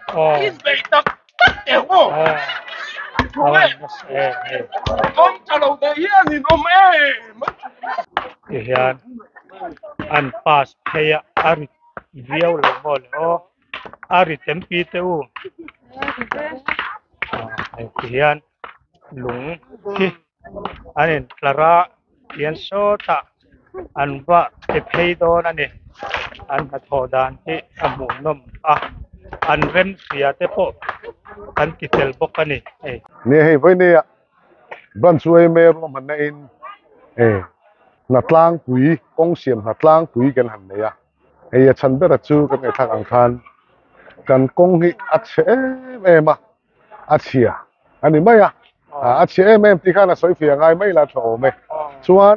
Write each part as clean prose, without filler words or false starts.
in về tập tất đều ngô không trả lời đấy thì nó mẹ hiền an pass hay ari viau lo mo lo ari tempi teu hiền lung ki anin clara hiền so ta an va te pay do na ni an hathodan hi amu nom an rem sia te po kan kitel bokani nè hay với nè ban suy mê rom hẳn in nát lang quỷ công xiêm nát lang quỷ gần hẳn này hay chân bé chu cái này thằng ăn khan kan công hi che em chia anh em mấy chia em thì khá là soi phía ngay mấy là chỗ mày chuan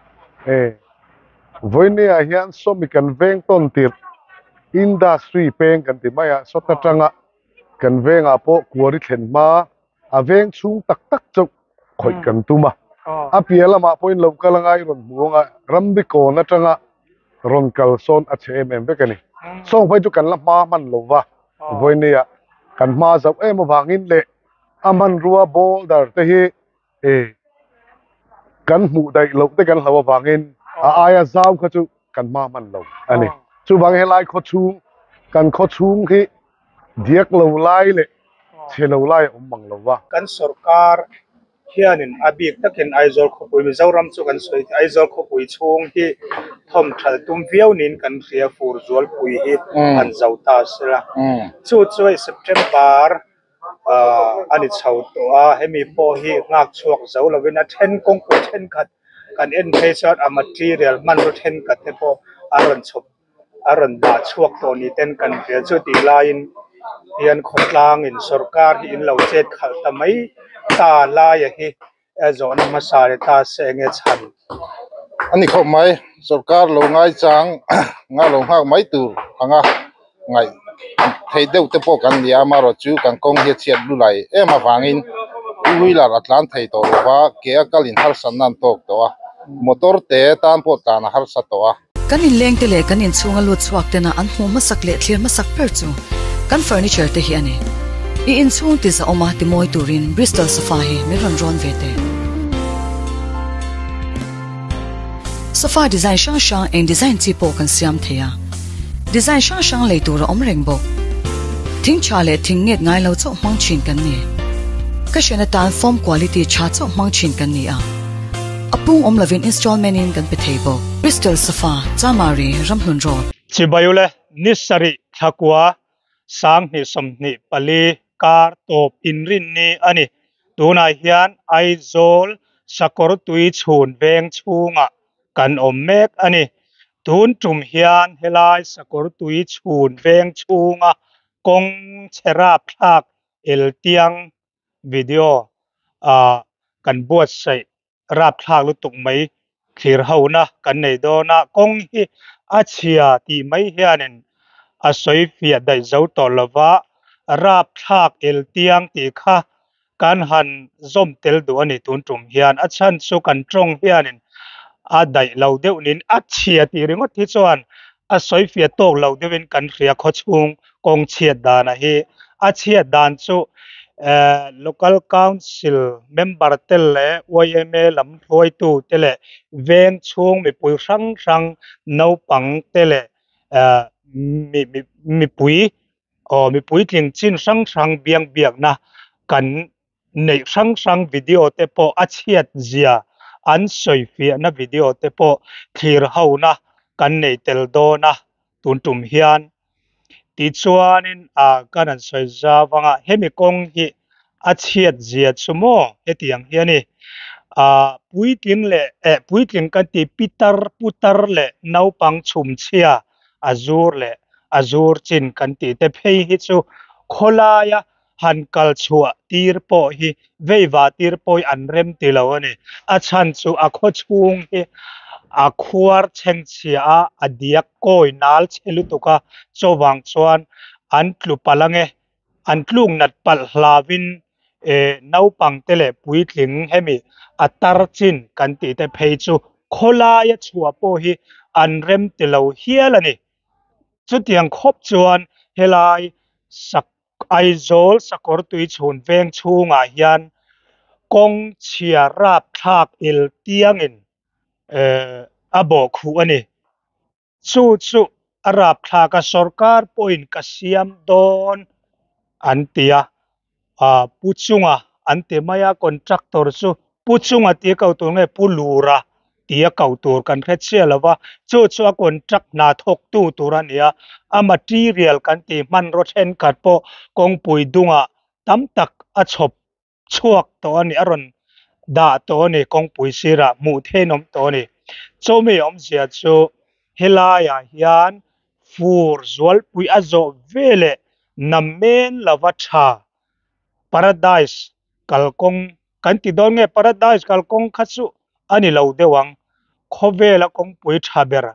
với nè hiện số mi kan veng ton tiệp industry peng kan ti maya so ta tanga kan venga po kuari thlen ma aveng chung tak tak chok khoi kan tuma apiala ma point local ngai ron muanga rambi ko na tanga ron kalson a chem bekani song phai chu kan la ma man lova voinia kan ma zau em wangin le aman ruwa bol dar te hi kan mu dai lo te kan lawa wangin aya zau kha chu kan ma man lo ani chu wang helai kho chung kan kho chung hi diak lo lai le che lo lai mang lo wa kan sarkar hianin abik takin aizol khopui mizoram chu kan soi aizol khopui chung hi thom thal tum viaunin kan ria fur zual pui hi an zauta sela chu choi september ani chho to hemi po hi ngak chuak zo lovina 10 kong ko 10 khat kan en phesat a material man ro 10 khat te po aron chop aron da chuak to ni ten kan ria chu ti lain hian khotlang in sarkar hi in lo chet khal tamai ta la ya hi zona masare ta senge chan ani kho mai sarkar lo ngai chang nga lo hak mai tu anga ngai thei deu te po kan nia ma ro chu kan kong he chiat lu lai ema wangin ui la atlan thei to wa ke akalin har sanan tok to motor te tan po ta na har sa to kanin leng te le kanin chunga lu chuak te na an hu ma sak le thlir ma sak per chu kan furniture te hi ani I in chung ti za oma ti moi turin Bristol sofa hi mi ron ron ve te sofa design shang shang en design ti po kan siam thea design shang shang le tur om reng bo thing cha le thing nget ngai lo chok mang chin kan ni ka shena tan form quality cha chok mang chin kan ni apung om lovin installment in kan pe thebo Bristol sofa chamari ramhlun road chibayule nisari thakwa sang ni somni pali kar top inrin ni ani tuna hian aizol Sakawrtuichhun veng chunga kan omek ani tun tum hian helai Sakawrtuichhun veng chunga kong rapthlak eltiang video kan buat sai rapthlak lutuk mai thir hauna kan nei dona kong hi achia ti mai hianin asoi fia dai zo to lova rapthlak eltiang ti kha kan han zom tel du ani tun tum hian achan chu kan trong hianin a dai lo deuh nin achia ti ringot thi chuan asoi fia tok lo deuhin kan ria kho chung kong chiat dana hi achia dan chu local council member tele YMA lam thoi tu tele veng chung mi pui sang sang no pang tele mi pui tling chin sang sang biang biang na kan nei sang sang video te po achiat zia an soi fi na video te po thir ho na kan nei tel do na tun tum hian ti chuanin kan an soi za wanga hemi kong hi achiat zia chumo etiang hiani puitling kan ti putar le naupang chum chia azur chin kan ti te phei hi chu kholaya hankal chua tir po hi veiwa tir poi anrem ti lo ani achan chu a kho chung hi a khuar cheng chia a diak koi nal chelu tuka chowang chuan an tlu palange an tlung nat pal hlavin naupang tele puitling hemi atar chin kan ti te phei chu kholaya chua po hi anrem ti lo hial ani chu tiang khop chuan helai Aizol Sakawrtuichhun veng chunga hian kong chia rapthlak eltiangin abo khu ani chu rapthlak.Sorkar point kasiam don antia puchunga ante maya contractor chu puchunga ti kautur nge pulura tia kautur kan khetsia lawa chu a contract na thok tu turania a material kan ti man ro then khat po kong pui dunga tam tak a chhop chuak to ani aron da to ani kong pui sira mu thenom to ani chomi om sia chu helaya hian fur zual pui azo vele namen lawa tha paradise kalkong kan ti don nge paradise kalkong khachu ani lo dewang khovela kong pui thaber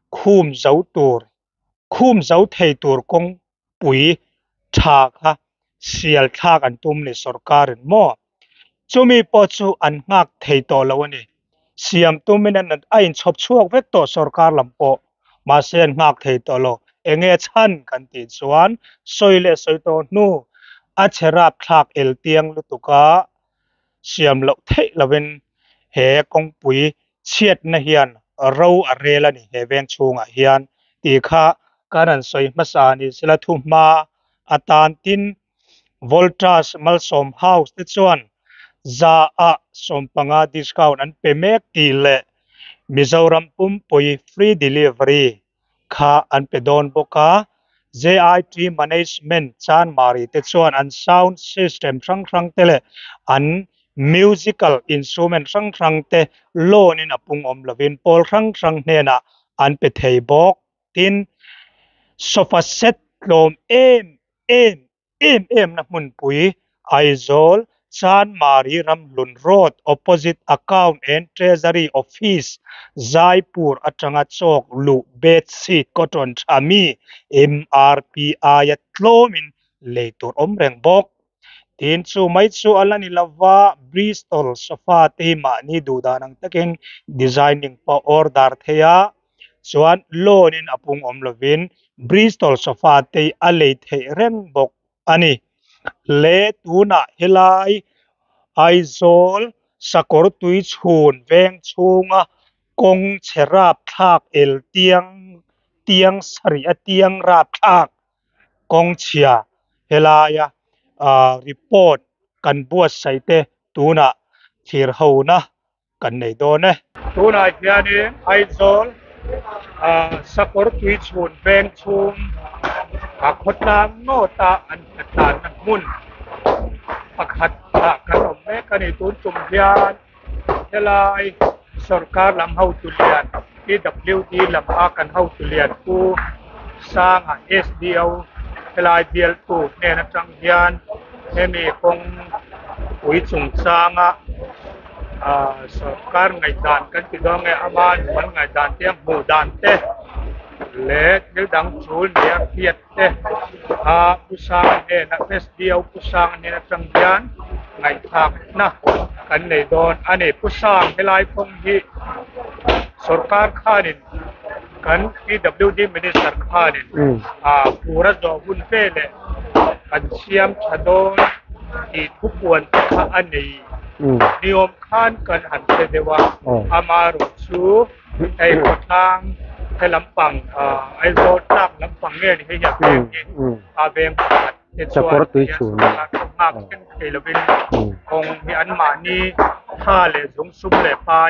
khum zau thei tur kong pui tha kha sial thak an tum ni sarkarin mo chumi po chu an nghak thei to lo ani siam tumin an ain chhop chuak vek to sarkar lampo ma sen nghak thei to lo enge chan kan ti chuan soile soito nu a cherap thlak eltiang lutuka siam lo thei lovin he kong pui chhiatna hian ro arela ni he veng chunga hian ti kha karan soi masani sila thuma atan tin voltas malsom house te chuan za a sompanga discount an pemek ti le Mizoram pumpui free delivery kha an pedon boka JIT management chan mari te chuan an sound system rang tele an musical instrument rang te loan in apung om lovin pol rang hena an pe thei bok tin sofa set lom em na mun pui aizol chan mari ramlun road opposite account and treasury office Jaipur atanga chok lu bet seat cotton thami MRPI at tlomin leitur omreng bok tin chu mai chu alani lawa Bristol sofa te ma ni dudanang taking designing pa order theya chuan loan in apung om lovin Bristol sofa te alei thei reng bok ani le tuna helai aizol Sakawrtuichhun veng chunga kong cherap thak tiang sari a tiang rap thak kong chia helaya report kan buat saite tuna thir ho na kan nei do ne tuna hiani aizol Sakawrtuichhun veng chung khotlang no ta an thatan mun pakhat kan om me kan i tun chum hian helai sarkar lam ho tulian PWD lam a kan ho tulian ku sang SDO helai bial tu ne na tang hian hemi kong ui chung changa sarkar ngai dan kan ti dong nge aman man ngai dan te mu dan te le thil dang chul ne piat te pusang ne na SDO pusang ne na tang hian ngai thak na kan nei don ane pusang helai phong hi sarkar khanin kan PWD minister khanin pura zo hun pele kan siam thadon i thupuan kha ani niom khan kan han te dewa amaru chu ai kotang hai lampang ai zo tak lampang nge ni he ya ni aveng Sakawrtuichhun ngak ken khelobin kong mi an ma ni tha le zung sum le pai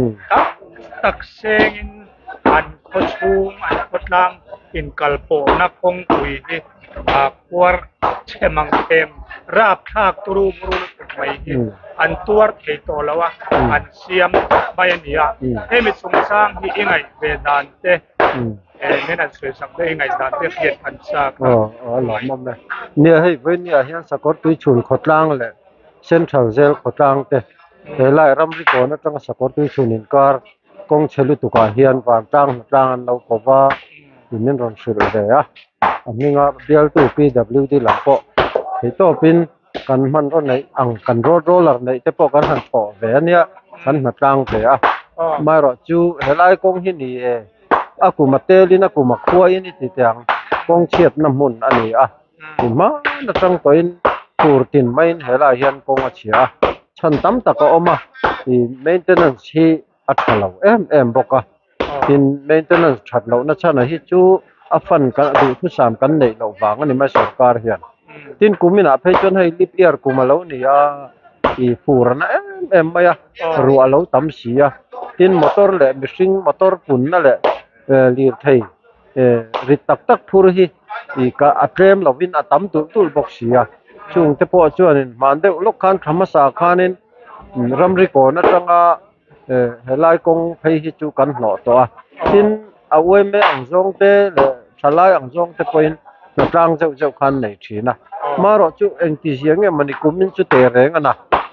tak sengin an khochung an khotlang in kalpo na kong pui hi kwar chemang tem rap thak turu muru mai hi an tuar thei to lawa an siam bayania hemi chung hi ingai vedan te nên là sự sắp đây ngày sáng tiếp hiện hành sa làm mầm này nia hay với nia hiện Sakawrtuichhun khotlang le central jail khotlang te lại ram ri ko na tang Sakawrtuichhun in kar kong chelu tu ka hian van tang lo ko wa min ron shur de ya aminga bial tu PWD lampo he to pin kan man ro nei ang kan roller nei te po kan han po ve nia kan na tang te a mai ro chu helai kong hi ni aku matelin aku makhua ini ti tiang kong chiat na mun ani thì mà nó trong tối phur tin main hela hian kong a chia chan tam taka oma thì maintenance hi athalo em boka tin maintenance thatlo na chana hi chu a fan kan du thu sam kan nei lo wang ani ma sarkar hian tin kumina phei chon hai lip year kumalo ni a i furana em maya ru alo tam sia tin motor le machine motor pun na le lir thei rit tak tak phur hi i ka atlem lovin atam tul box sia chung te po chuanin mande lok khan thamasa khanin ramri ko na tanga helai kong phei hi chu kan hno to a tin awoi me angjong te le thalai angjong te point na tlang zeu khan nei thina maro chu engti siang e mani kumin chu te reng ana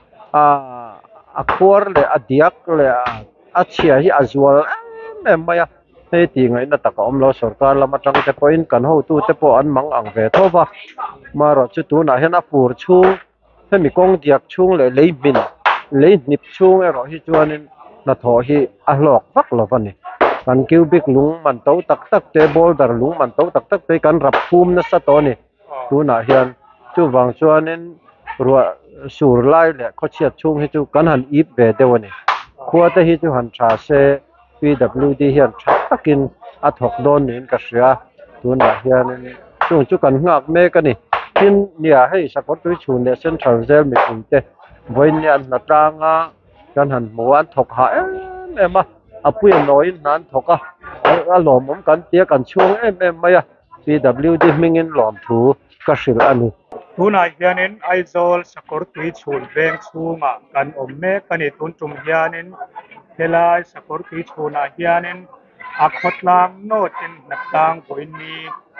a khor le a diak le a chia hi azwal em maya he ti ngai na taka omlo sarkar lama tang te point kan ho tu te po an mang ang ve thowa maro chu tu na hen a pur chu he mi kong diak chung le leimin lấy nịp chung ở rồi chuanin na tho hi a lok vak lovani kan cubic lung man to tak te boulder lung man to tak te kan rap phum na sa to ni tu na hian chu wang chuanin ruwa sur lai le kho chiat chung hi chu kan han ip ve dewani khuwa te hi chu han tha se pwd hian thak takin a thok don nin ka sia tu na hian chu kan ngak me ka ni tin nia hei Sakawrtuichhun le central jail mi te voin ni an na tanga kan han muan thok ha em apui noi nan thoka a lom kan tia kan chung em maya pwd mingin lom thu ka sil ani tunai hianin aizol Sakawrtuichhun veng chunga kan omme kani tun tum hianin helai Sakawrtuichhun a hianin a khotlang notin natang boini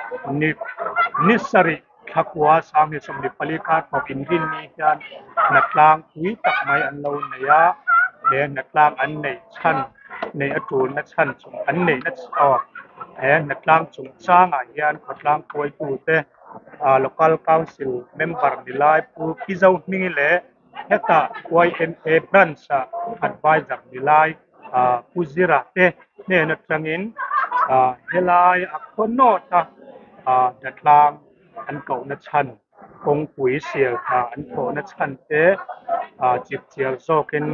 nisari thakwa sangni somni palika thokin rin ni hian natlang pui tak mai an lo neya le natlang an nei chan nei atul na chan chung an nei na natlang chung changa hian khotlang poi tu te local council member nilai pu kizau mingi le heta YMA branch advisor nilai puzira te ne na trangin helai akhono ta natlang an kau na chan kong pui sial tha an tho na chan te chip chial zokin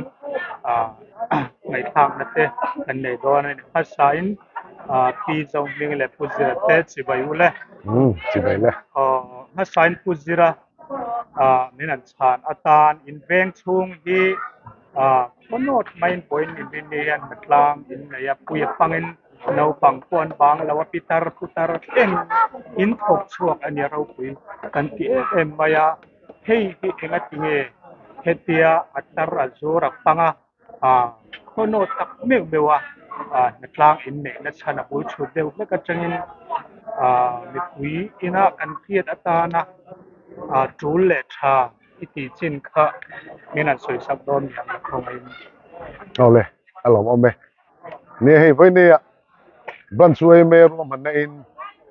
ngai thang na te kan nei don ni khasain pi zong ming le puzira te chibai ule chibai le na sign puzira min an chan atan in veng chung hi konot main point in nian natlang in ya puya pangin no pang pon bang lawa pitar putar eng in thok chuak ani ro pui kan ti em maya hei hi enga tinge hetia atar azura panga konot tak mewa natlang in ne na chana bul chu deu le ka changin mi pui ina kan khiat atana tul le tha iti chin kha min an soi sak don yang khongai ole alom ome ne hei voi ne ban chuai me ro man na in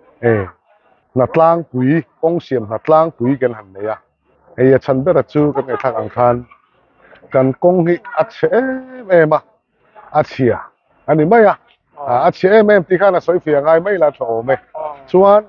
natlang pui ong siam natlang pui kan han ne ya hei chan bera chu kan ngai thak ang khan kan kong hi a che em a chia ani maya a che em ti khana soi fia ngai mai la tho me chuan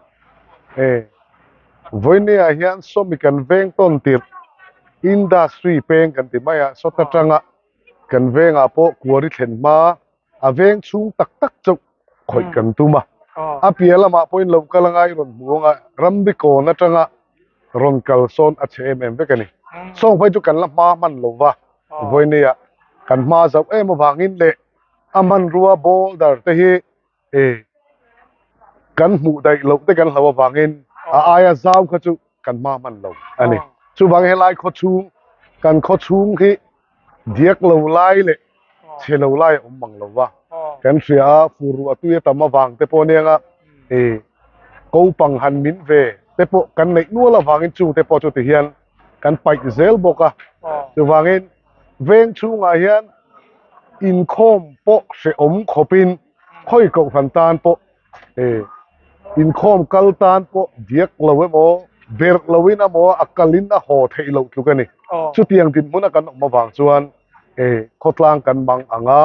voi ne a hian so mi kan veng ton tir industry peng kan ti maya so ta tanga kan venga po kuari thlen ma a veng chung tak chok khoi kan tuma a piala ma point lo kalangai ron muanga rambi ko na tanga ron kal son a che em ve kani song phai chu kan la ma man lo wa voi ne ya kan ma zau em wangin le aman ruwa boulder te hi kan mu dai lo te kan lawa wangin aya zau kha chu kan ma man lo ani chu wang helai kho chung kan kho chung hi diak lo lai le che lo lai mang lo wa kan ria furu atu ya tama wang te po nenga ko pang han min ve te po kan nei nu la wangin chu te po chu te hian kan pai zel boka chu wangin veng chung a hian in khom po se om khopin khoi ko phan tan po in khom kal tan po diak lo we mo ber lowina mo akalin na ho thei lo tu kani chu tiang tin muna kan ma wang chuan khotlang kan mang anga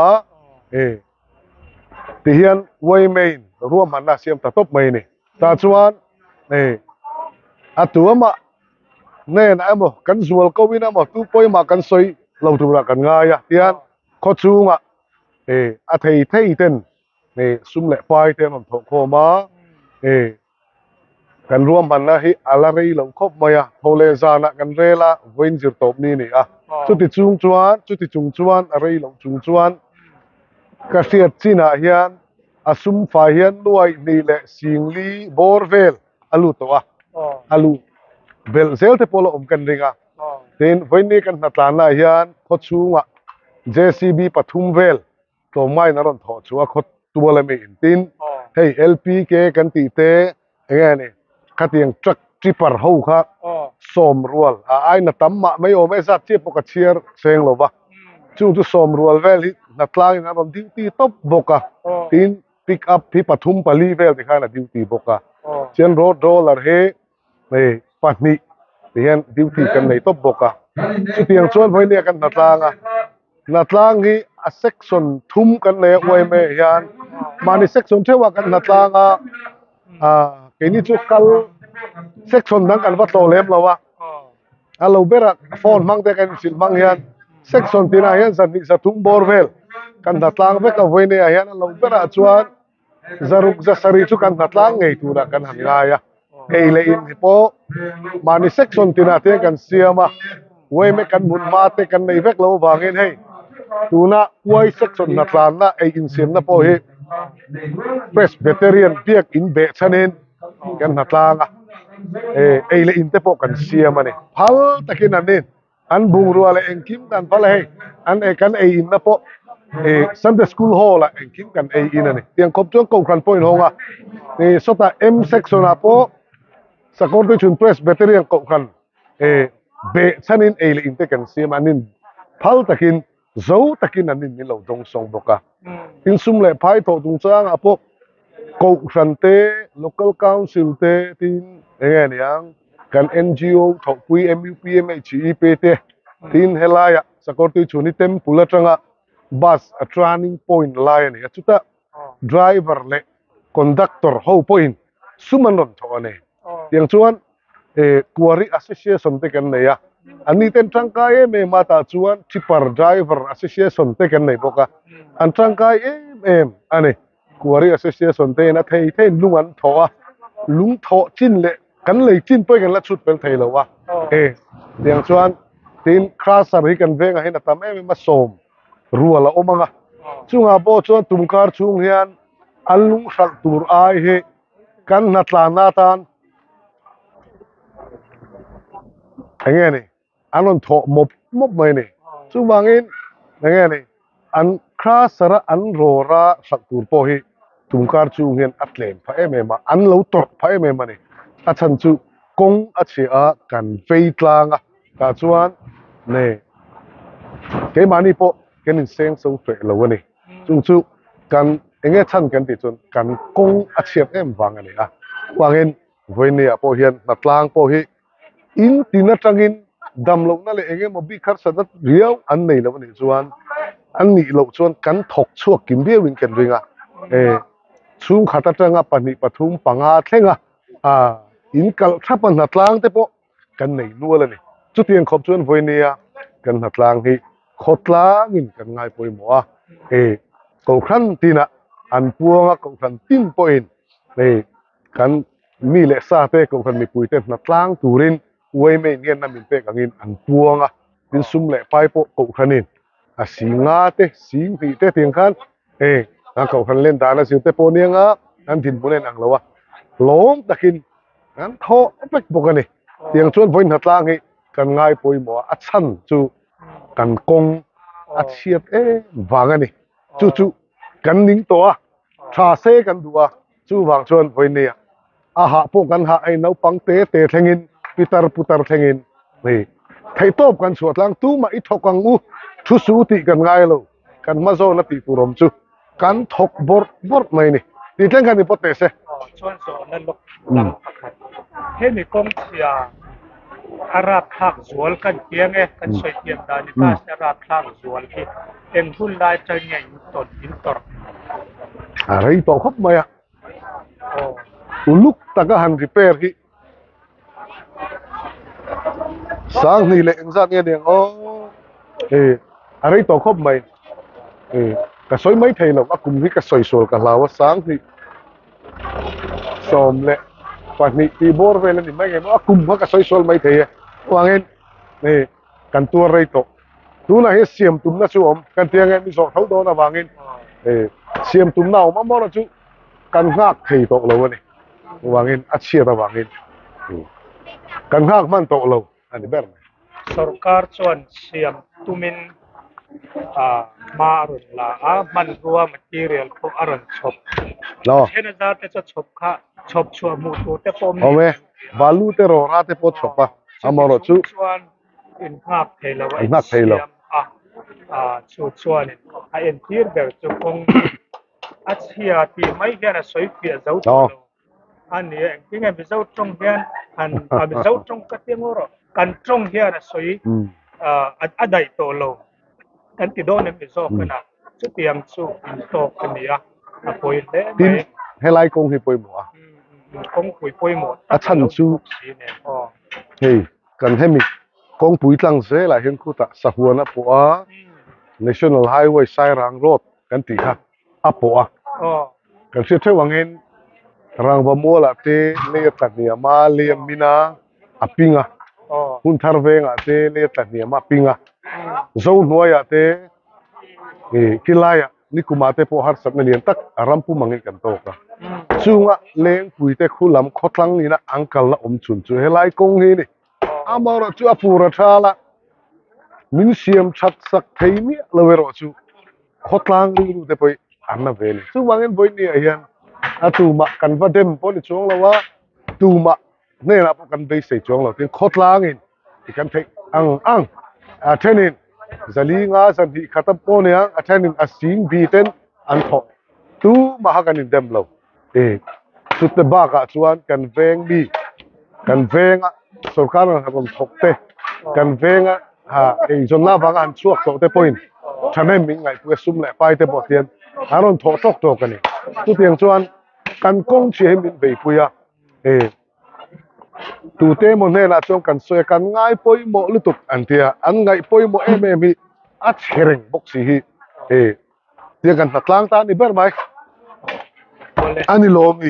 ti hian way main ruam han na siam ta top mai ni ta chuan atu ama nên em một cắn ruột câu bên mà tu bôi mà cắn soi lâu tu là cắn ngay à tiền khó chú mà thầy thầy tên sum lệ phai tên mà thọ khô má cắn ruộng mình là hi ala rei lâu khóc mày à thô lệ ra nè cắn rê la vên diệt top ni à chút thì chung chuan rei lâu chung chuan cái siết chín à hiền sum phai hiền nuôi ni lệ xing li borvel alu to alu bel zel te polo kan ringa tin voini kan natlana hian kho chunga JCB pathum vel to mai na ron tho chuwa kho tuala me tin hey LPK kan ti te nge ni khatiang truck tripper ho kha som rual ai na tamma mai o me za che poka chiar seng lo ba chung tu som rual vel hi natlang na ron duty top boka tin pick up hi pathum pali vel ti khana duty boka chen road roller he nei pahnih hian duty kan nei top boka chutiang chuan voinia kan natlang hi a section thum kan nei oi me hian mani section thewa kan natlanga ke ni chu kal section dang kan batlo lem lawa alo bera phone mang te kan sil mang hian section tina hian zani zathum borvel kan natlang ve ka voinia hian alo bera chuan zaruk zasari chu kan natlang ngei tura kan han ngaya le in po mani section tina te kan siama we me kan mun ma te kan nei vek lo wangin hei tuna wai section natlan na in sim na po hi presbyterian piak in be chanin kan natlanga le in te po kan siama ni phal takin anin an bung ruale engkim kan phal hei an kan in na po Sunday school hall la engkim kan in ani tiang khop chuan ko kran point honga sota M section a po Sakawrtuichhun Presbyterian ko kan be chanin le in te kan siam anin phal takin zo takin anin ni lo dong song boka tin sum le phai tho tung chang apo ko kran te local council te tin nge niang kan NGO tho pui MUPMHEP te tin helaya Sakawrtuichhun tem pulatanga bus a turning point line ya chuta driver le conductor ho point sumanon tho ne tiang chuan quarry association te kan nei a ani ten tangkai me mata chuan tipper driver association te kan nei boka an tangkai ani quarry association te na thei lungan thoa lung tho chin le kan lei chin poi kan la chut pel thei lo wa tiang chuan tin crasher hi kan venga hin atam ma som ruala omanga chunga bo chuan tumkar chung hian alung sal tur ai he kan natlana tan nghe này anh on thọ một mai này chú bangin nghe này anh khá sara anh rora sak tur po hi tumkar chu hian atlem pha em ma anh lo tor pha em ma này a chan chu kong a chia kan fei tlang a ka chuan ne ke mani po kenin seng so fe lo ni chung chu kan enge chan kan ti chun kan kong a chiap em wang ani a wangin voinia po hian natlang po hi in tina tangin dam lo na le enge mo bi khar sadat riau an nei lo ni chuan an ni lo chuan kan thok chuak kim biawin kan ringa chung khata tanga pani pathum panga thlenga in kal thapan natlang te po kan nei nual ani chutiang khop chuan voinia kan natlang hi khotlang in kan ngai poi mo ko khan tina an puanga ko khan tin point kan mi le sa te ko khan mi pui te natlang turin way me ngen na min pe kangin an puanga tin sum le pai po ko khanin a singa te sing ti te tiang khan na ko khan len dana sil te po nianga an din bulen ang lawa lom takin an tho pek bokani tiang chuan voin hatlang hi kan ngai poi mo a chan chu kan kong a chiat wangani chu kan ning to a tha se kan duwa chu wang chuan voinia a ha po kan ha ai no pang te thlengin putar thengin ni thei top kan suatlang tu ma i thokang u thu su ti kan ngai lo kan ma zo na ti turom chu kan thok bor mai ni ti tleng kan ni pote se chuan zo nan lok lang pakhat he mi kong chia arab thak zual kan tiang kan soi tiang da ni ta arab thak zual ki eng hul lai chang ngai ton in tor rei to khop mai uluk taka han repair hi sáng thì lệ ra nghe điện ô ở đây tổ khóc mày cả soi mấy thầy là bác cùng với cả soi sồi cả lào sáng thì xòm lệ và nị thì bor về lên thì mấy ngày bác cùng với cả soi sồi mấy thầy hoàng em này cần tua đây tổ tú là hết xiêm túm nó chú cần tiền em đi dọn thấu đó là vàng em xiêm túm nào mà mò là chú cần ngạc thầy tổ lâu này vàng em ăn chia ta vàng em cần ngạc man tổ lâu anh đi bèn Sorkar chuan siam tumin marun la man ruwa material ko aron chop lo hena za te chop kha chop chua mu tu te pom ome balu te ro ra te pot chopa amaro chu chuan in ngak theilawa ngak theilo chu chuan en tir ber chu kong achia ti mai hian a soi pia zo to ani eng nge bi zo trong hian an a bi zo trong ka tiangoro kan trong hian a soi a dai to lo kan ti do ne mi zo kana chu tiang chu in to kania a poi le tin helai kong hi poi mo kong poi mo a chan chu hey kan hemi kong pui tlang se la hen khu ta sa huana po a national highway sairang road kan ti kha a po a kan se the wangin rang ba mo la te le ta ni ma le mina apinga hun thar venga te le ta ni ma pinga zo noya te kilaya ni kumate po har sat na lian tak arampu mangin kan to ka chunga leng pui te khulam khotlang ni na angkal na chun chu helai kong hi ni amara chu apura thala min siam chat sak thei mi lawero chu khotlang ru te poi anna veli chu wangin boi ni hian atu ma kan va dem po ni chong lawa tu ma ne la po kan be se chong lo tin khotlang in kan thei ang thenin zali nga san hi khatam po ne thenin asing bi ten an tho tu ma ha kan in dem lo chu te ba ka chuan kan veng bi kan venga Sorkar na kom thokte kan venga jonna bang an chuak to te point thamen ming ngai pu sum le pai te bo tian aron tho tok to kani tu tiang chuan kan kong chi hem in bei puya tu te mo ne la chong kan soe kan ngai poi mo lutuk an tia an ngai poi mo em hi a chereng bok si hi tia kan tatlang ta ni ber mai ani lo mi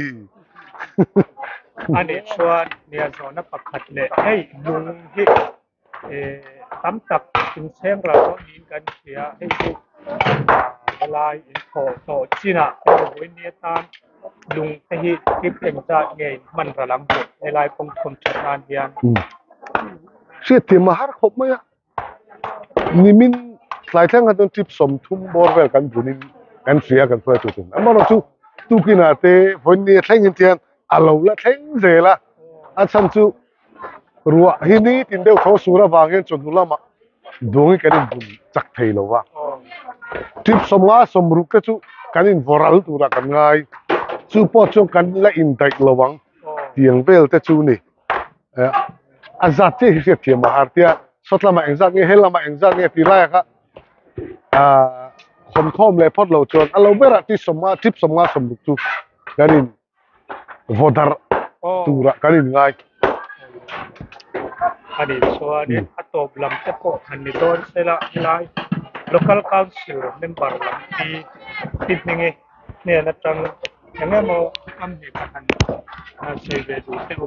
ani chuan nia zona pakhat le hei lung hi tam tak in seng ra to nin kan sia hei lai in to china hoi nia tan lung te hi kip eng cha nge man ra lam he lai kong thom chan hian se te ma har khop mai nimin lai thang adon tip som thum bor vel kan bunin kan sia kan phoi tu tin amaro chu tu kina te voi ni thang in tian alo la theng ze la a chan chu ruwa hi ni tin deu tho sura wangin chon hulama dongi kanin bun chak thei lo wa tip somwa somruk te chu kanin voral tura kan ngai chu po chu kan la in dai lowang tiang bel te chu ni azat te hi thiam ma har tia sotlama engzak nge helama engzak nge ti la ka khom khom le phot lo chon alo bera ti somwa tip somwa somruk chu kanin vodar tura kanin ngai ani chuan atop lam te po ani don sela lai local council member lam ti ninge ne na tang ngemo am ni kan se ve du te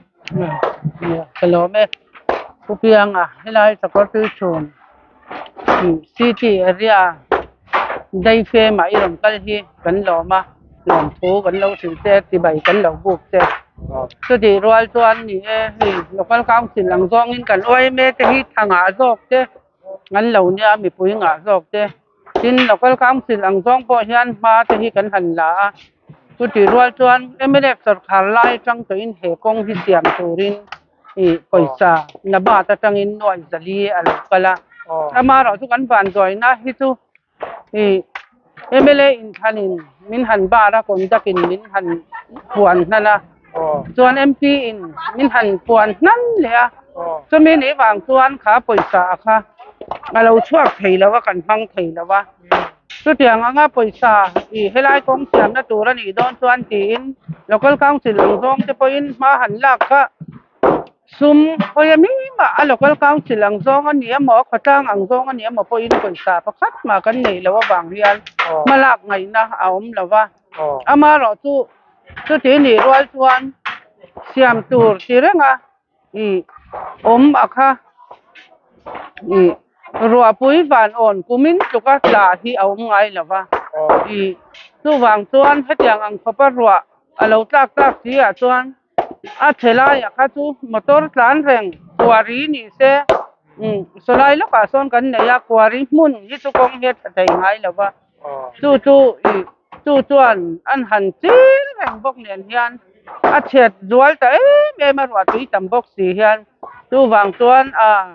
hello me pupiang helai Sakawrtuichhun city area dai fe ma iram kal hi kan lo ma lom thu kan lo sil te ti bai kan lo buk te so di rual chuan ni local council lang zong in kan oi me te hi thanga jok te ngan lo nia mi pui nga jok te tin local council ang zong po hian ma te hi kan han la so di rual chuan MLF Sorkar lai tang to in he kong hi siam turin poisa na ba ta tang in noi zali alo kala ama ro chu kan ban doi na hi chu MLA in thanin min han ba ra kon takin min han puan nana chuan MP in min han puan nan le chu min e wang chuan kha poisa kha alo chuak theilawa kan hmang theilawa chu tiang anga poisa helai kong siam na tura ni don chuan ti in local council ang zong te poin ma han lak kha sum hoi mi ma a local council ang zong an ni mo khatang ang zong an ni mo po in paisa pakhat ma kan nei lo wang hian malak ngai na aom lawa ama ro chu ti ni rwal chuan siam tur tirenga I akha I rua pui van on kumin tuka la hi aom ngai lawa I chu wang chuan hetiang ang khopa rua alo tak chi a chuan a thela ya kha chu motor tlan reng kwari ni se solai lo ka son kan ne ya kwari mun hi chu kong het thei ngai lawa chu chuan an han chil reng bok nen hian a chet zual ta me ma ro tui tam bok si hian chu wang chuan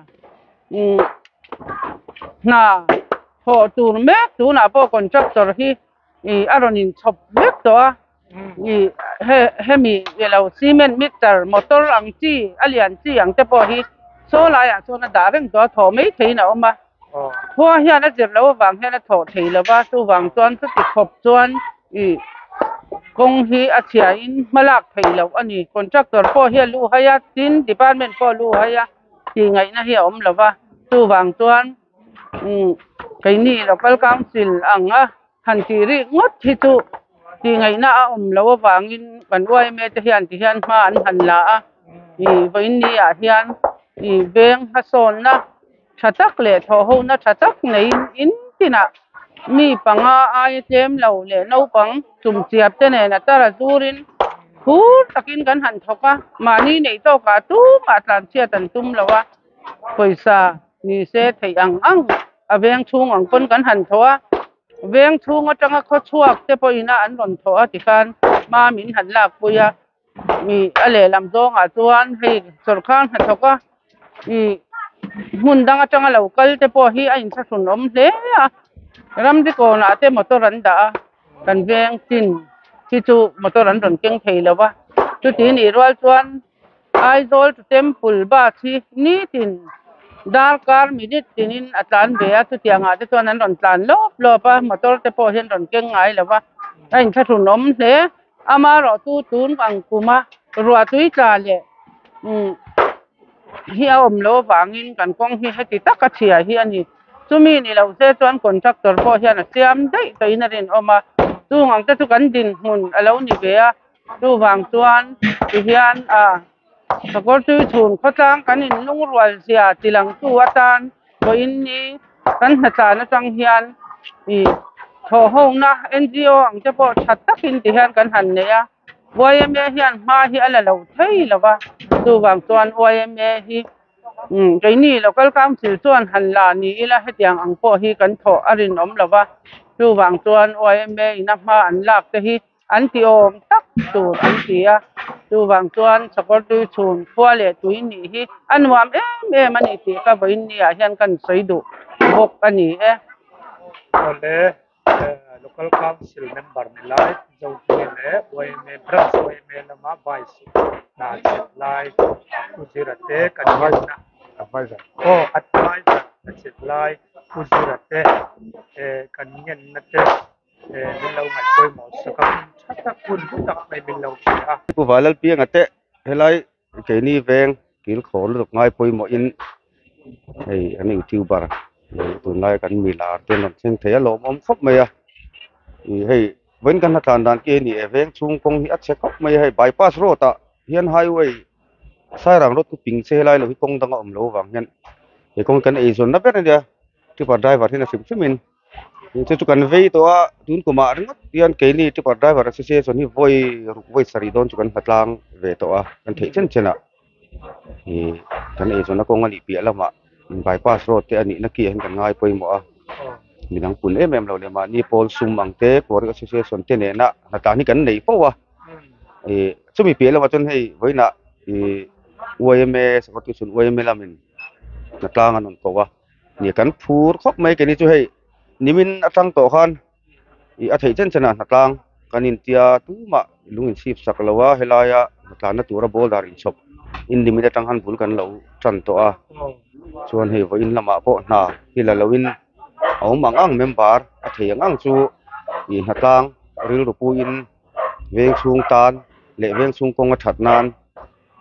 na ho tur mek tu na po contractor hi aronin chop mek to a hemi yellow cement mixer motor ang chi alian chi ang te po hi so la ya so na da reng to tho mai thei na oma thua hian a jer lo wang hian a tho thei lo ba chu wang chuan chu ti khop chuan kong hi a chia in malak thei lo ani contractor po hian lu haya tin department po lu haya ti ngai na hi om lo ba chu wang chuan cái ni local council ang han ti ri ngot hi chu ti ngai na lo wangin kan wai me te hian ma an han la voin ni a hian veng ha son na thatak le tho ho na thatak nei in tina mi panga ai tlem lo le no pang chum chiap te ne na tara zurin phur takin kan han thoka mani nei to ka tu ma tlan chia tan tum lawa poisa ni se thei ang aveng chung ang kon kan han thoa veng chung atanga kho chuak te po ina an ron thoa ti kan ma min han lak puya mi ale lam dong a chuan hei Sorkar ha thoka mun dang atanga local te po hi a in sa sun om hle a ram di ko na te motor an da kan veng tin hi chu motor an ron keng thei lawa chu ti ni rwal chuan ai zol temple ba chi ni tin dar kar minute tinin atlan be a chu tianga te chuan an ron tlan lo pa motor te po hian ron keng ngai lawa a in sa sun om hle ama ro tu tun ang kuma rua tui tla le hi om lo wangin kan kong hi heti taka chia hi ani chumi ni lo se chuan contractor po hian a siam dei toina rin oma tu ngang te chu kan din mun alo ni ve a tu wang chuan ti hian Sakawrtuichhun khotang kan in lung rual sia tilang tu atan bo in ni kan na cha na tang hian tho hong na NGO ang te po that takin ti hian kan han ne a YMA hian ma hi ala lo thei lawa tu wang chuan YMA hi cái ni local council chuan han la ni ila hetiang ang po hi kan tho arin om lawa chu wang chuan YMA ina ma an lak te hi an ti om tak tur an ti a chu wang chuan Sakawrtuichhun khua le tui ni hi anwam em ani ti ka boin ni a hian kan soidu bok ani ole local council member ni lai zo ni le YMA branch YMA lama vice na chet lai kuzirate kan na advisor advisor na chet lai kuzirate kan ngen na te min lo ngai koi mo sakam thata kun tak mai min lo a ku valal piang ate helai ke ni veng kil khol ruk ngai poi mo in hei ani youtuber tu ngai kan mi la ten non sing thea lo om khop mai a hei wen kan tan dan ke ni veng chung kong hi a che khop mai hei bypass road ta hian highway sai rang road ku ping se lai lo hi kong dang om lo wang hian he kong kan e zon na ber dia tipa driver hin a sim simin chu kan vei to a tun kuma ringot hian ke ni tipa driver association hi voi ruk voi sari don chu kan hatlang ve to a kan thei chen chena kan e zon na kong ali pi lama bypass road te ani na ki han kan ngai poi mo a minang pun em lo le ma ni pol sum ang te por association te ne na ta ni kan nei po wa chumi pi lama chon hei voina YMA Sakawrtuichhun YMA lamin na tlang anon ko wa ni kan phur khop mai ke ni chu hei nimin atang to khan a thei chen chena na tlang kanin tia tu ma lungin sip saklawa helaya na tura bol dar in chop in limit atang han bul kan lo tran to a chuan hei vo in lama po na hila lowin au mangang member a thei ang chu i na tlang ril ru pu in veng chung tan le veng chung kong a that nan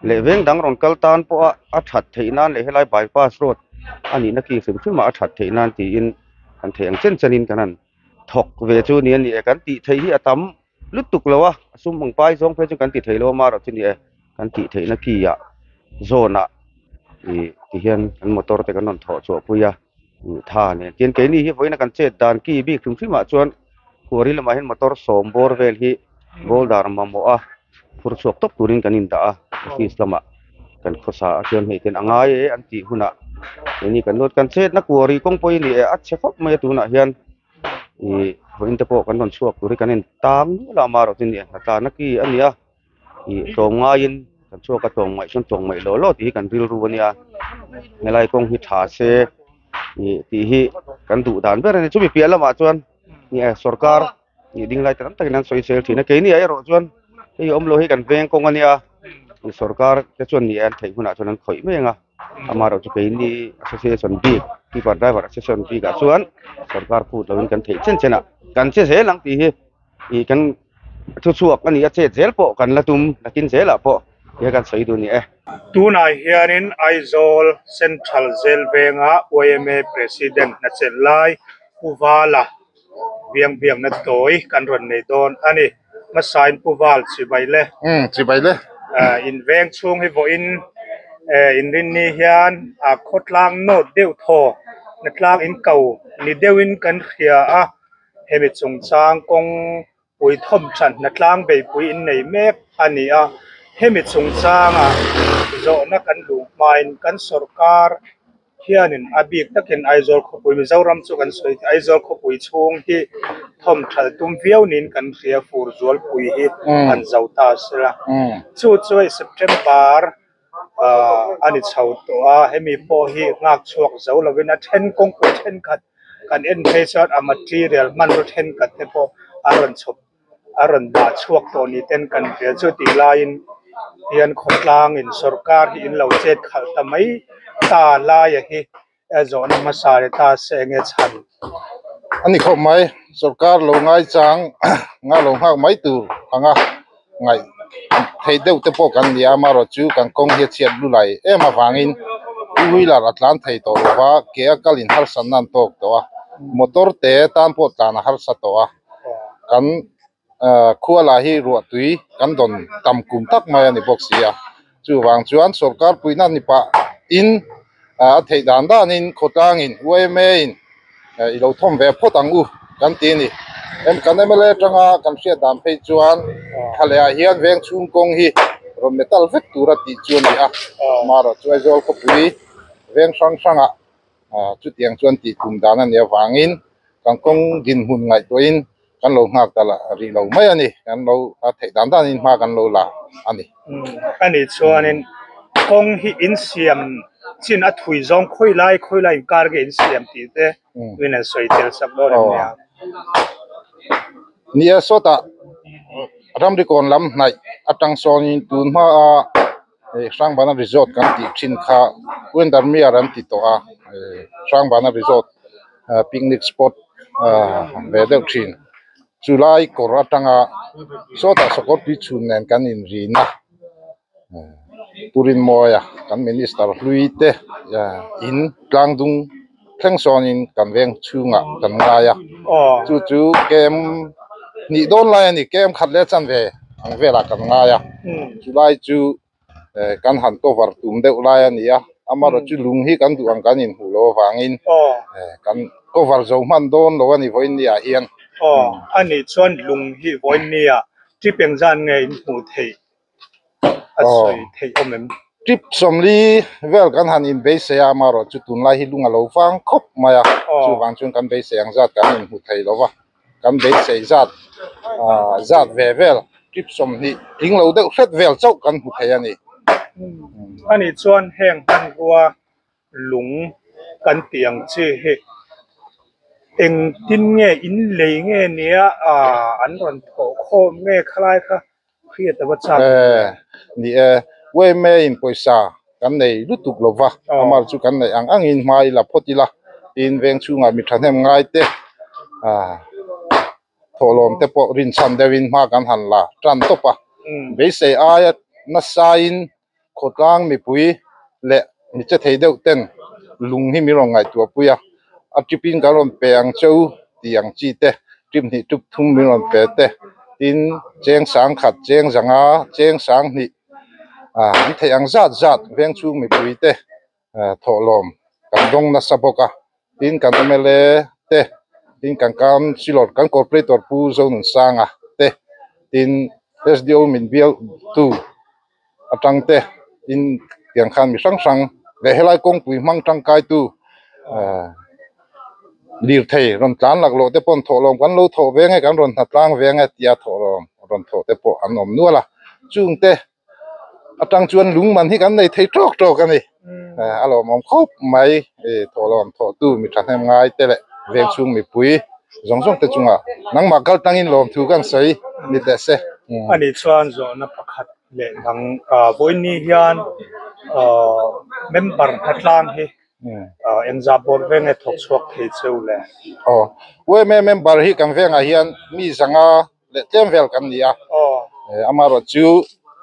le veng dang ron kal tan po a that thei nan le helai bypass road ani na ki sim ma a that thei nan ti in kan theng chen chanin kanan thok ve chu ni ani kan ti thei hi atam lutuk lawa sum mong pai zong phe chu kan ti thei lo ma ro chu ni kan ti thei na ki ya zona ti hian kan motor te kan non tho chu puya tha ne ken ke ni hi voina kan che dan ki bi khum ma chuan kori lama hian motor som bor vel hi bol dar ma mo a phur chuak tok turin kan in da a office lama kan khosa chuan hei ten angai e an ti huna ni kan lot kan che na kori kong poi ni a che khop mai tu na hian voin te po kan non chuak turi kan in tang la ma ro tin ni na ta na ki ania tong nga in kan chuak ka tong mai chon tong mai lo ti kan ril ru ania ngelai kong hi tha se ti hi kan du dan ber ni chu bi pia lama chuan ni Sorkar ni ding lai tan takin an social thina ke ni ai ro chuan ei om lo hi kan veng kong ania ni Sorkar te chuan ni an thei huna chuan an khoi menga amaro chu ke ni association bi people driver association bi ga chuan Sorkar pu lo kan thei chen chena kan che se lang ti hi kan thu chuak ani a che zel po kan la tum lakin zela po ye kan sei du ni tunai hianin Aizawl Central Jail venga OMA President na chelai Puvala biang na toy kan ron nei don ani ma sign Puval chibaile chibaile in veng chung hi vo in rin ni hian a khotlang no deuh tho na tlang in kau ni deuhin kan khia a hemi chung chang kong pui thom chan na tlang be pui in nei mek ani a hemi chung chang a zo na kan lu main kan Sorkar hianin abik takin Aizawl khopui Mizoram chu kan soi Sakawrtuichhun hi thom thal tum viau nin kan ria fur zual pui hi an zauta sela chu choi September ani chho to a hemi po hi ngak chuak zo lovin a then kong pui then khat kan en phei chat a material man ro then khat te po aron chop aron da chuak to ni ten kan ria chu ti lain hian khotlang in Sorkar hi in lo chet khal tamai ta la ya hi zo na masare ta se nge chan ani khop mai Sorkar lo ngai chang nga lo nghak mai tur anga ngai thei deuh te po kan nia ma ro chu kan kong hi chiat lu lai ema wangin uila atlan thei to wa ke akalin har san nan tok to a motor te tan po tan har sa to a kan khuala hi ro tui kan don tam kum tak mai ani boxia chu wang chuan Sorkar puina ni pa in a thei dan dan in khotang in OMA in i lo thom ve photang u kan ti ni em kan emele tanga kan sia dam phei chuan khalea hian veng chung kong hi ro metal vek tura ti chuan ni a maro chu Aizawl ko pui veng sang sanga chu tiang chuan ti tum dan ani awangin kan kong din hun ngai to in kan lo nghak tala ri lo mai ani kan lo a thei dan dan in ma kan lo la ani ani chuanin kong hi in siam chin a thui zong khoi lai kar ge in siam ti te win a soi tel sak lo nia nia sota ramri kon lam nai atang son in tun ma a sang bana resort kan ti chin kha wendar mi aram ti to a sang bana resort picnic spot ve deuh thin July koratanga sota Sakawrtuichhun nen kan in rina turin moya kan minister luite ya in tlangdung thengson in kan veng chunga kan ngaya chu kem ni don lai ni kem khatle chan ve ang vela kan ngaya July chu kan han cover tum deuh lai ani a amaro chu lung hi kan du ang kan in hulo wangin kan cover zo man don lo ani voin ni a hian ani chuan lung hi voin nia ti peng zan nge in hu thei a soi thei omem trip somli vel kan han in base ya maro chu tun lai hi lunga lo wang khop maya chu wang chun kan base yang zat kan in hu thei lo wa kan base zat zat vel trip somli ing lo deuh hret vel chau kan hu thei ani ani chuan heng han hua lung kan tiang chi hi eng tin nge in lei nge nia an ron tho kho nge khlai kha khriat ba cha ni we me in poisa kan nei lutuk lova amal chu kan nei ang in mai la photila in veng chunga mi thanem ngai te tholom te po rin chan dewin ma kan han la tran topa be se aya na sain ขดล่างมีปุ๋ยและมีจะเทเดวเต้นลุงที่มีรองไงตัวปุยอาจิปินการลมเปียงเจ้าตียงจีเตจิมนี่ทุกทุ่มมีรองเปียเตอินเจงสังขัดเจงสังอาเจงสังนี่นี่ทยังจัดเวียงชูมีปุยเตถอลมกันดงนัสบกะอินกันเมเลเตอินกันสิลอดกันกอร์เปรตอร์ปูโซนสังเตอินSDO มินเบียลตูอาจังเตอินเตียงขันมีสังและเฮลัยกงปุยมังจังไกตูลีร์เทรอนจานหลักโลเตปอนถอลมกันโลถอเวงให้กันรอนทัดล่างเวงให้ตียถอลมรอนถอเตปออันนมนัวละจุงเตอาจังชวนลุงมันที่กันในไทยโจกกันนี่อารมณ์มันครบไหมถอลมถอตู้มีทันให้ง่ายเตละเวงชุงมีปุยส่งเตจุงนังมากลตั้งอินลมถูกันใส่นิดเดเซอันนี้ส่วนส่วนนับประคัดเลยทั้งวันนี้ยันเมมเบอร์พัฒนาให้เอ็นจับบอลเวงให้ทกสวกให้เจ้าเลยเว้ยเมมเบอร์ที่กันเวงอาเฮียนมีสังอาเล่เต็มเวลกันนี่อามารถจู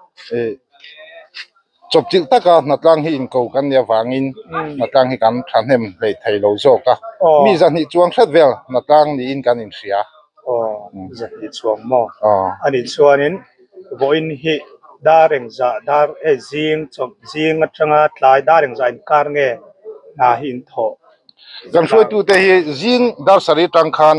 จบจิตตะกันนัดลังให้อินโกกันเนี่ยฟังอินนัดลังให้กันทันเห็นเลยไทยโลโซกะมีสันนิจวงเช็ดเวลนัดลังนี่อินกันอินเสียจะนิจวงมออันนี้ส่วนนี้วันนี้ดาริงจะดาจิงจบจิงจังหลายดาริงจะอินการเงยนาหินทอกันช่วยตัวเตะจิงดาร์สริตังคัน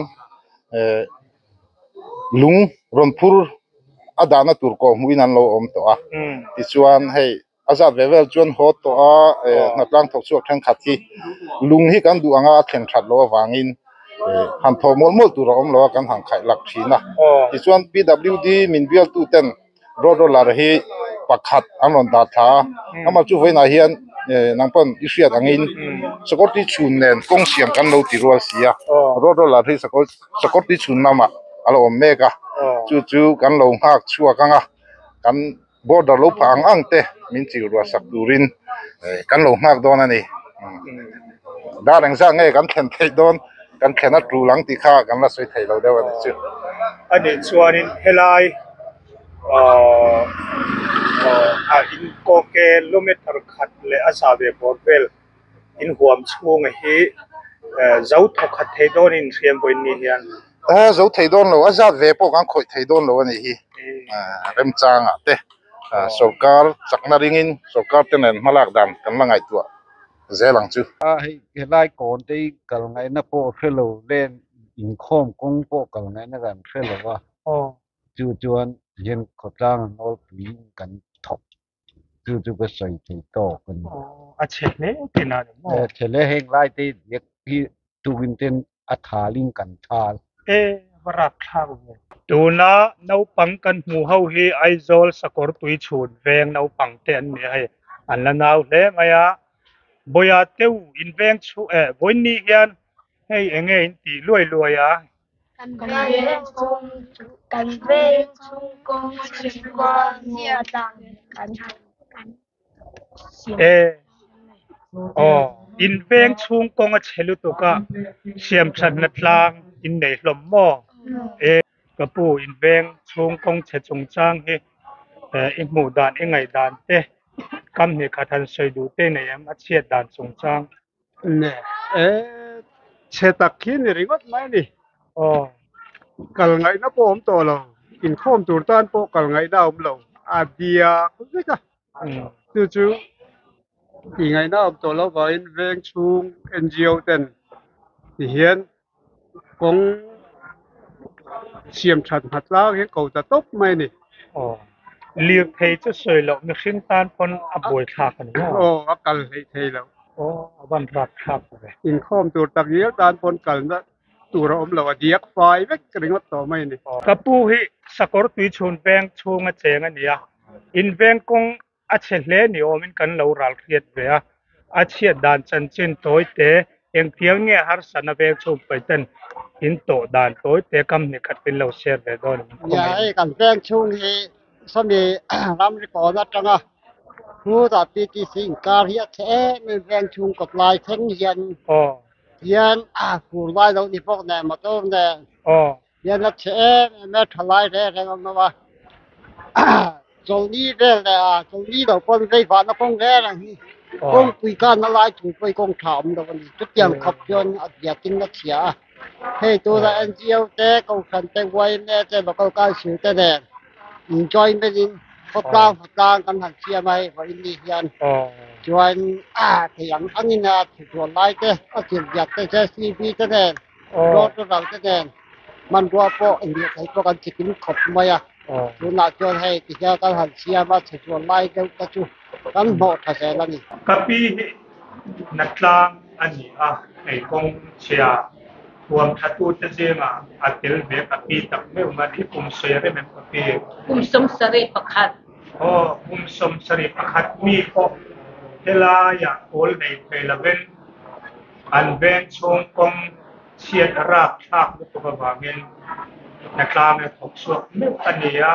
ลุงรอนพูร์อาดานาตุรโกมุยนันโลอมตัวที่ส่วนให้อาซาเวลจวนโฮตัวนัดลังทกสวกทั้งขัดที่ลุงที่กันดูอ่างแข่งขัดโลวางอินหันทอมอลตัวอมโลกันหังไข่หลักชีนะที่ส่วน PWD มินเบียลตู้เต้นรอลาร์ฮีปักขัดอันนนดาท้าอามาจู่ไว้นาเฮียนนังปนอิเชียตังอินสกอตที่ชุนเนนกงเสียงกันโลติรัวเสียรอลาร์ฮีสกอตที่ชุนนามาอารมณ์เมกะจู่กันโลหักชัวกันกันบอดโลพังอังเตมินจิรัวสักดูรินกันโลหักโดนนี่ดารังซังเงกันแข่งไทยโดนกันแข่งนัดรูหลังตีข้ากันละสวยไทยเราได้วันนี้จู่อันนี้ส่วนนี้เฮลัยอินโกเกลโลเมตรขัดเลยอาซาเวบอร์เวลอินหัวมช่วงฮีเจ้าทขัดไทยโดนอินเสียมบนนี้ยันเจ้าไทยโดนเราอาซาเวปกันคอยไทยโดนเราวันนี้เริ่มจางเตสกาจักนาริงินสกาเตนันมาลากดันกันละไงตัวเจ้าหลังจู่เฮลัยก่อนที่กันไงนะพวกเฟลเล่นอินคอมกงพวกกันไงนะกันเฟลว่าจู่ยันขดล่างโน้ตวิ่งกันถกจู่ก็ใส่ที่โตกันอาเชลเล่ที่นั่นเชลเล่เฮงไล่ที่เด็กที่ตูกินเต็นอัฐาลิงกันทาวรักข้าวดูนะนาวปังกันหมู่เฮาฮีไอโซลสกอร์ตุยชุนเวงนาวปังเต็นนี่ให้อันละนาวเล่มายาบอยาเตวอินเวงชูวันนี้ยันให้เองอินตีรวยอ่ะกันเวงชุงกงชิงกวนเนี่ยดังกันอินเวงชุงกงเชลุตุกะเสียมชันนัดลางอินในลมหม้อกระปูอินเวงชุงกงเชจงจางอินหมู่ดานไงดานกำเนิดขันใส่ดูในยามอาเชียดานจงจางเนี่ยเชตักขี้นี่ริงดไหมนี่กัลไงนะพวกตัวเราอินข้อมตัวต้านพวกกัลไงดาวเราอาเดียก็ได้จ้ะจู่ที่ไงนะตัวเราว่าอินเวงชูง NGO เต็นที่เห็นกงเสียมชันหัดล้างเห็นเขาจะตบไหมนี่เลี้ยงเทจะสวยแล้วมีขึ้นตานคนอับวยขากันอากัลให้เทแล้วบันรักครับเลยอินข้อมตัวตักเยอะตานคนกัลนะตัวเราเราเดียกไฟเวกกระดิ่งต่อไม่นี่กระปูฮิสกอร์ตุยชนแบงชูงเจงันเนี่ยอินแบงกงอาเชลเลนิโอมินกันเรารัลเครียดเวียอาเชียดานจันจินโต้เตะเองเที่ยงเงี้ยฮาร์สันแบงชูไปเต้นอินโตดานโต้เตะกำเนิดขัดเป็นเราเชียร์เวดอนอย่าไอ้กันแบงชูนี่สมัยรำริปอนัดจังอ่ะผู้ตัดตีสิงการเฮียเทมีแบงชูกับลายเทงยันยันผู้ลายเรานี่พวกเนี่ยมาต้มเนี่ยยันละเทแม่ทลายแท้ๆกันมาว่าจงนี้เรื่องเลยจงนี้เราคนไฟฟ้าเราคงแร่นะนี่คงคุยกันอะไรถูกไปคงถามเราวันนี้จุดยังขับยนต์อยากกินนักเสียให้ตัวละ NGO แต่เขาขันแต่ไว้แน่แต่เราก็การสื่อแต่แดง enjoy ไม่ดินพบกลางกันหันเชียร์ไหมวันนี้ยันจวนที่อย่างอันนี้นะถูกตัวไล่เต้ก็เสียอยากแต่เจอซีพีแต่แดงรถเราแต่แดงมันรัวโปอินเดียไทยพวกกันจะกินขบไหมดูน่าจวนให้ที่จะกันหันเชียร์มาถูกตัวไล่เต้ก็จู่กันหมดทั้งแล้วนี่กะปีนักลางอันนี้ไอ้กงเชียรวมทัตุตเจมาอัตเบกะปีตักไม่มาที่กุมเสียได้ไหมกะปีกุมสมสรีประคัดกุมสมสรีประคัดมีก็เฮลายาโอลในเทลเวนอันเวนชงกงเชียดราบทักลุตกบาเงินนักลางเนี่ยถกสวกไม่ตันเนีย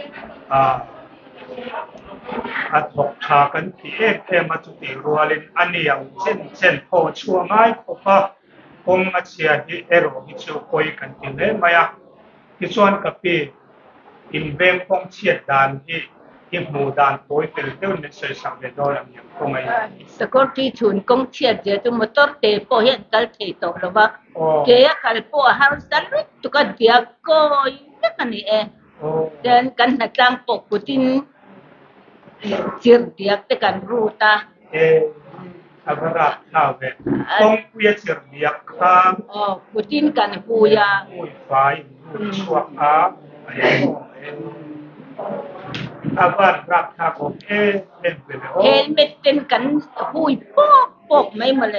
ถกชากันที่เอ็มมาจุติรัวลินอันนี้อย่างเช่นพอชัวง่ายก็คงอาเชียที่เอโรฮิชูคอยกันที่เลยมาที่ส่วนกับปีอินเวงคงเชียดดานที่หมู่ดานโอยเป็นเรื่องในเสสังเวดอนอย่างคงไงสกอตที่ชุนคงเชียดเจตุมตอร์เตปอเห็นกัลเทตหรือว่าเกียกัลปอฮารุสันรุตุกัดเดียก็ยังกันนี่เดินกันนักลางปกปุตินcerdiak tekan ruta agara tawe kong puya cerdiak kam putin kan puya fai suak aban rak ta ko helmet ten kan hui pok mai male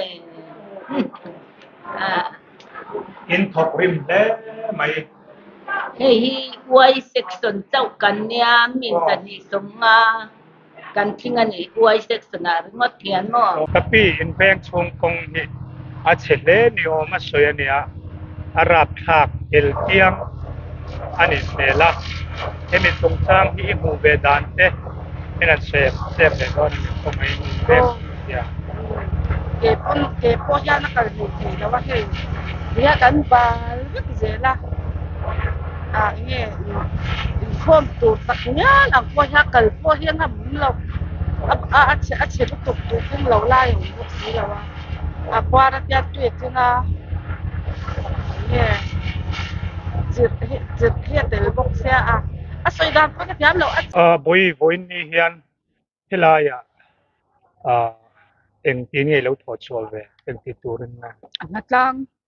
in thok rim le mai hei wai section chau kan nia min tan ni songaกันทิ้งอันนี้อวยเซ็กซ์นาหรืองดเทียนมั้งกับพี่อินแบงชงกงนี่อาเฉลนิโอมาสวยเนี่ยอารับทักเอลเทียงอันนี้เนล่ะเห็นมีตรงทางที่หูเบดานเต้เห็นอันเซฟเบดอนก็ไม่เต็มเนี่ยเก็บพวกยานักการเมืองแล้วว่าเฮ้ยเนี่ยกันบาลก็เจล่ะเนี่ยช่วงตัวสักเนี่ยอันพวกยากันพวกยาหน้ามือเราอาเชลุตุกตุกขึ้นเราไล่ของพวกนี้แล้วว่าควารัตยาตุยที่น่ะเนี่ยจิตเฮียแต่พวกเสียสวยดำพวกที่ยามเราบอยนี่เฮียนเฮลายะเอ็งที่นี่เราถอดชัวร์เว้เอ็งที่ตัวนั้นนะนัก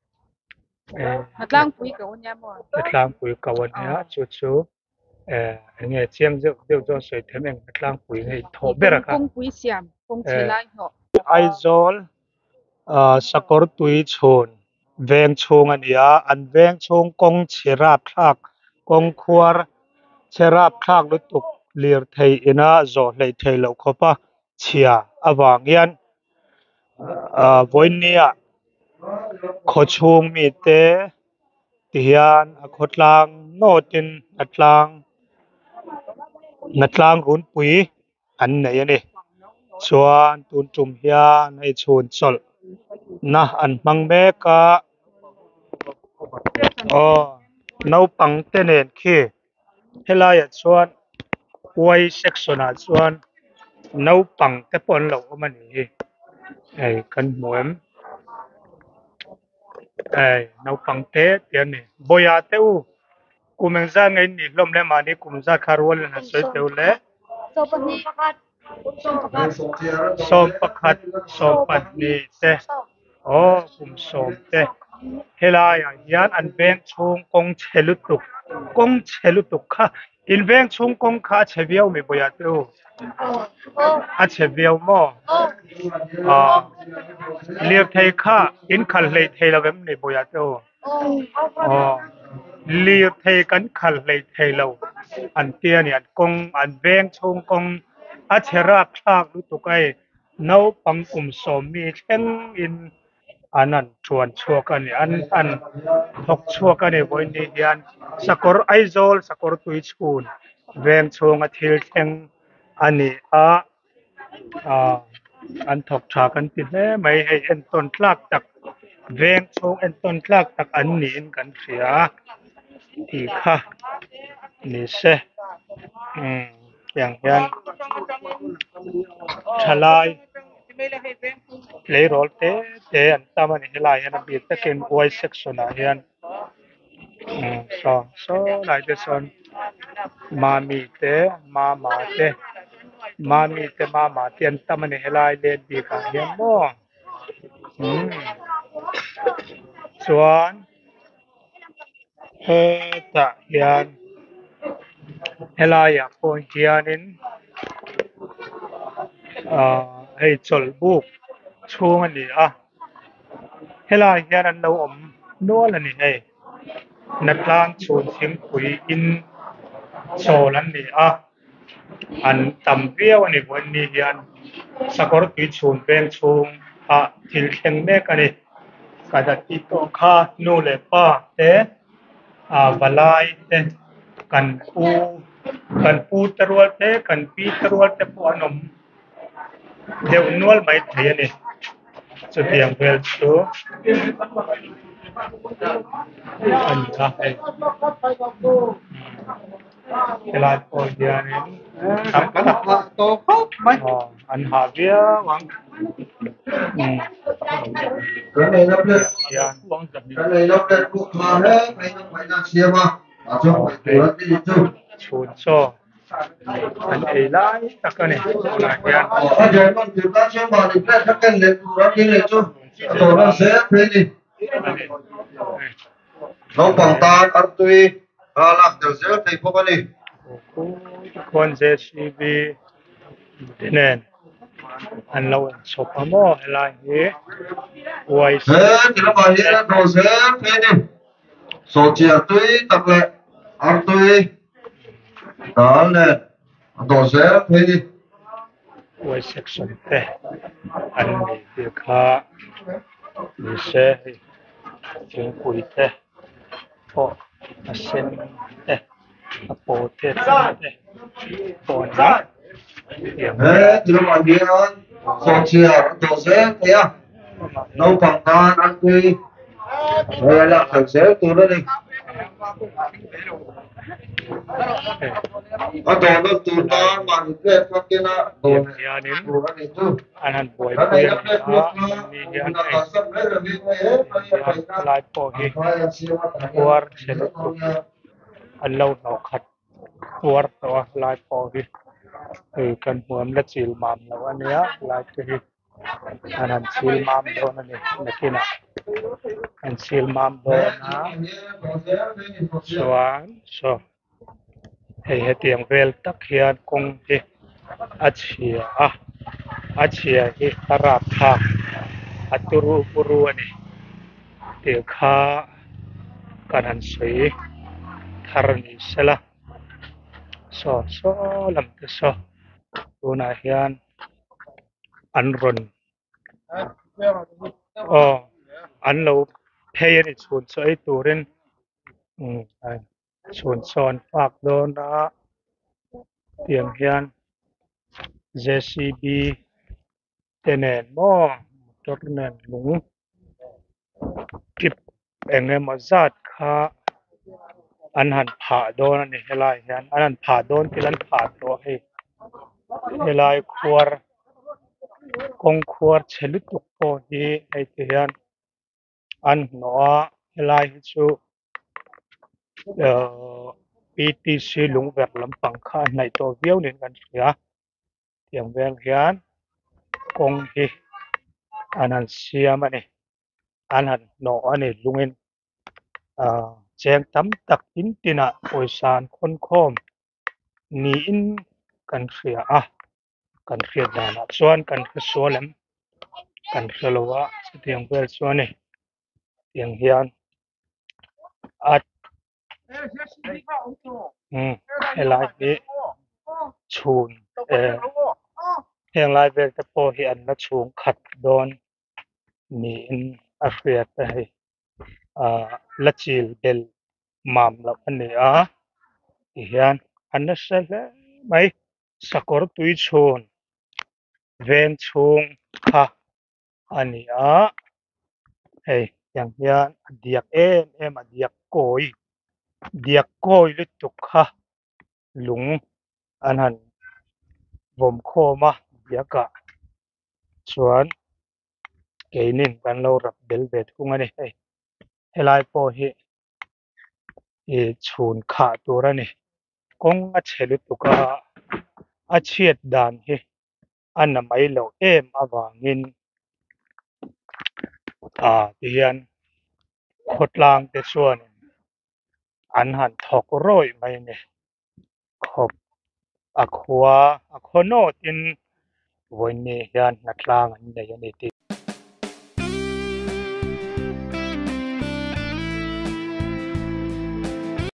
ล่างปุยกับวันนี้มั้งนักล่างปุยกับวันนี้ชูเนี่ยเชียงเดี๋ยวจะสวยเท่านั้นนักล่างปุยให้ถอดเบระครับกงปุยเสียมกงเชลัยเหรอไอโซลสกอร์ตุยชนเวงชงอันนี้อันเวงชงกงเชราบทักกงขวาเชราบทักลุตุกเลียร์ไทยอินาโจเลยไทยเราขบเชียอวางยันวันนี้ขชงมีเตที่ยันขดลางโนตินนัดลางรุนปุยอันไหนนี่ชวนตุนจุ่มเฮียนให้ชวนสลนะอันบังเมกะนาวปังเตเนนคีเฮลายชวนไว้เซ็กซ์นาชวนนาวปังเตปอนเหล่ามันนี่ไอ้กันหมวยนาวปังเตเดี๋ยวนี้บอยาเตอูกุมซ่าไงนี่ลมเลมานี่กุมซ่าคารวลนะสวยเตอูเล่สมประคัดนี่เตกุมสมเตเฮลายยันอันเบงชงกงเชลุตุกค่ะอินเบงชงกงค่ะเชเบียวไม่บอยาเตอูเชเบียวมั้งเลียบไทยค่ะอินขันเลยไทยเราแบบไม่บอยาเตอูเลียบไทยกันขันเลยไทยเราอันเตียเนี่ยกงอันเบงชงกงเชราคลากลุตุกไอ้นาวปังกุมสมมีเช่นอินอันนั้นชวนชัวกันนี่อันทกชัวกันนี่วันนี้ยันสกอร์ไอโซลสกอร์ตุยชุนเวงชงทิลเทงอันนี้อันทกชากันติดเนี่ยไม่ให้เอ็นต้นคลากตักเวงชงเอ็นต้นคลากตักอันนี้กันเสียที่ค่ะนี่เส yang hian thalai play role te an tamani helai hian a bit takin y section a hian so like this one mami te mama te mama te an tamani helai len bi ka hian mo chuan ta hian helai a pawh hianin hei chawlhbuk chhung ani a helai hian an lo awm nual ani hei na tlang chhun thingpui in chawl an ni a an tam viau ani buan ni hian Sakawrtuichhun veng chhung a thil thleng mek ani kada ti to kha nu le pa te valai te kan pu tarual te kan pi tarual te pawh an awm deuh nual mai thei ani chu tiang vel chu an a hei helai pawh hianin an ha viau ang cái này nó lên hian cái này nó lên buộc mà hết mày đang xem mà à cho mày tụi nó đi chứ chhun chaw an ei lai tak ani tuna hian ở đây con tụi ta xem mà thì cái cái lên tụi nó đi lên chứ tụi nó sẽ thế đi nó bằng ta ăn tùy lạc tiểu sẽ thì không có đi con JCB nen an lo an chhawp a maw helai hi uai thế thì nó bảo hiện đồ sẽ thế đi số chia tùy tập lại ăn tùy đó nè đồ sẽ thế đi uai section te an ni ti kha ni se hi thingpui te pawh a sen te a paw te te pawh an thế thì nó bảo hiện số chia đồ sẽ thế à nó bằng ta ăn tùy rồi lạc tiểu sẽ tụi nó đi ở đồ nó tụi ta mà thì cái phát cái nó đồ này hianin tụi nó đi chứ an han buai cái pui này ani nó lên a buộc ni mà hian nó ei là sắp lấy rồi đi hết helai pawh hi puar thelu an lo hnawh khat puar tawh a helai pawh hi kan hmuam la chil mam lo ania lai te hi an chil mam dawn ani nakina an chil mam dawna chuan so hei hetiang vel tak hian kawng hi a chhia hi a rapthlak a turu puru ani ti kha kan han sawi thar ani sela so lam te so tuna hian an ron an lo phei ani chhun saw ei turin chhun saw an fak dawn a tiang hian JCB te nen maw motor nen lung kip engemaw zat kha an han phah dawn ani helai hian an han phah dawn til an phah tawh hei helai kawng khuar chhelutuk pawh hi hei ti hian an hnawh a helai hi chu PTC lungver lampang kha a hnai tawh viau nin kan hria tiang vel hian kawng hi an han siam ani an han hnawh ani lungin cheng tam tak tin a pawisa an khawm khawm niin kan hria a kan hria danah chuan kan hria sual lem kan hria lo a chutiang vel chuan ni tiang hian at helai hi chhun helai vel te pawh hi an la chhung khat dawn niin a hria te hei la chil bel mam lo ani a ti hian an na hria hle mai Sakawrtuichhun veng chhung kha ani a hei tiang hian a diak em a diak kawi lutuk kha lung an han vom khoma biaka chuan keinin kan lo rap bel ve thung ani hei helai po hi chhun kha tur ani kong a chhelu tuka a chhiat dan hi anna mai lo em awangin tihian khotlang te chuan an han thok roi mai ni khop a khwa a khono tin voini hian na tlang an nei ani ti